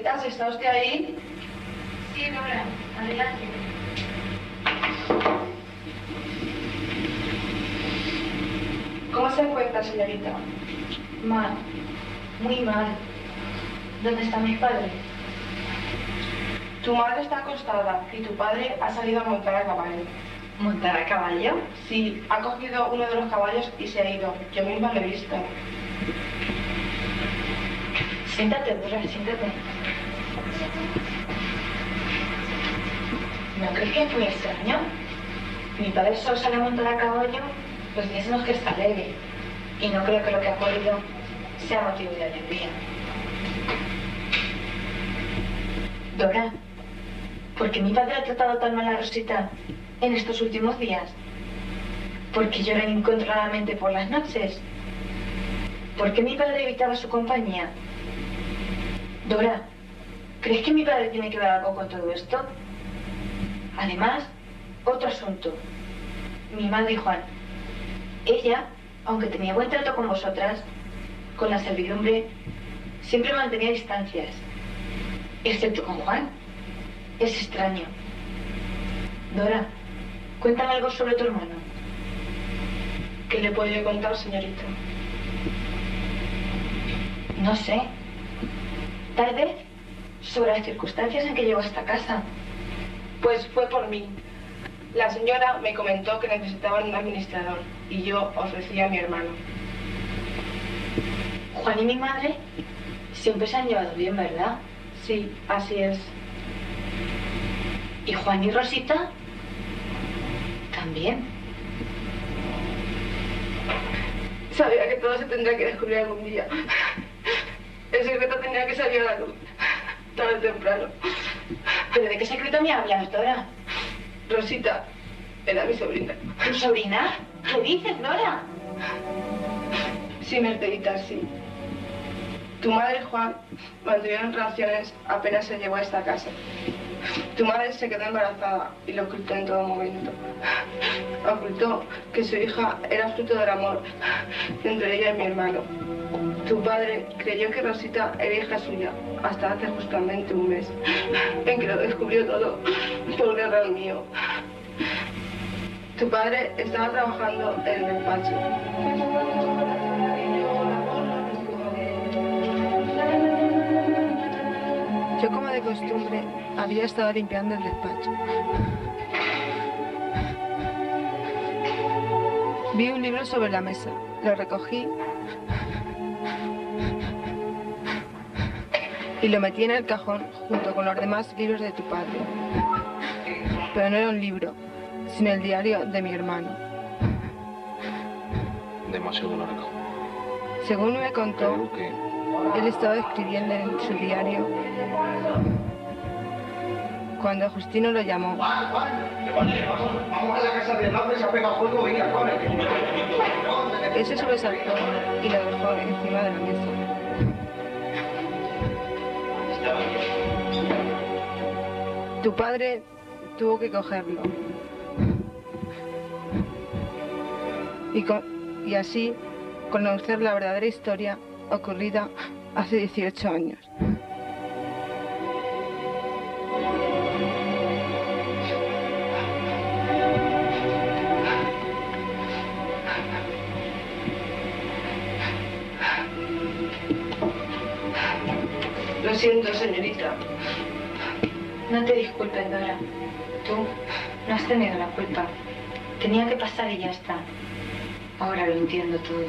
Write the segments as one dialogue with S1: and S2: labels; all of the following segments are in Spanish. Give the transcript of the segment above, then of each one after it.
S1: Señoritas, ¿está usted ahí?
S2: Sí, Dora, adelante.
S1: ¿Cómo se encuentra, señorita?
S2: Mal, muy mal. ¿Dónde está mi padre?
S1: Tu madre está acostada y tu padre ha salido a montar a caballo.
S2: ¿Montar a caballo?
S1: Sí, ha cogido uno de los caballos y se ha ido. Yo misma lo he visto.
S2: Siéntate, Dora, siéntate. ¿No crees que es muy extraño? Mi padre solo sale a montar a caballo los días en los que está alegre. Y no creo que lo que ha ocurrido sea motivo de alegría. Dora, ¿por qué mi padre ha tratado tan mal a Rosita en estos últimos días? ¿Por qué llora incontroladamente por las noches? ¿Por qué mi padre evitaba su compañía? Dora, ¿crees que mi padre tiene que ver algo con todo esto? Además, otro asunto. Mi madre y Juan. Ella, aunque tenía buen trato con vosotras, con la servidumbre, siempre mantenía distancias. Excepto con Juan. Es extraño. Dora, cuéntame algo sobre tu hermano.
S1: ¿Qué le puedo yo contar, señorita?
S2: No sé. Tal vez sobre las circunstancias en que llegó a esta casa.
S1: Pues fue por mí. La señora me comentó que necesitaban un administrador y yo ofrecí a mi hermano.
S2: Juan y mi madre siempre se han llevado bien, ¿verdad?
S1: Sí, así es.
S2: ¿Y Juan y Rosita? También.
S1: Sabía que todo se tendría que descubrir algún día. El secreto tenía que salir a la luz, tarde o temprano.
S2: ¿Pero de qué secreto me hablas, Dora?
S1: Rosita era mi sobrina.
S2: ¿Tu sobrina? ¿Qué dices, Dora?
S1: Sí, Mercedita, sí. Tu madre y Juan mantuvieron relaciones apenas se llegó a esta casa. Tu madre se quedó embarazada y lo ocultó en todo momento. Ocultó que su hija era fruto del amor entre ella y mi hermano. Tu padre creyó que Rosita era hija suya hasta hace justamente un mes, en que lo descubrió todo por un error mío. Tu padre estaba trabajando en el despacho. Yo, como de costumbre, había estado limpiando el despacho. Vi un libro sobre la mesa, lo recogí y lo metí en el cajón junto con los demás libros de tu padre. Pero no era un libro, sino el diario de mi hermano.
S3: Demasiado largo.
S1: Según me contó,
S3: Creo que
S1: él estaba escribiendo en su diario cuando Justino lo llamó.
S4: Vamos a la casa del hombre, se ha pegado fuego, venga, corre.
S1: Él se sobresaltó y lo dejó encima de la mesa. Tu padre tuvo que cogerlo. Y así conocer la verdadera historia ocurrida hace 18 años. Lo siento, señorita.
S2: No te disculpes, Dora. Tú no has tenido la culpa. Tenía que pasar y ya está. Ahora lo entiendo todo.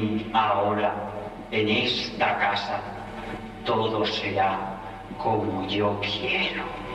S3: Ahora, en esta casa, todo será como yo quiero.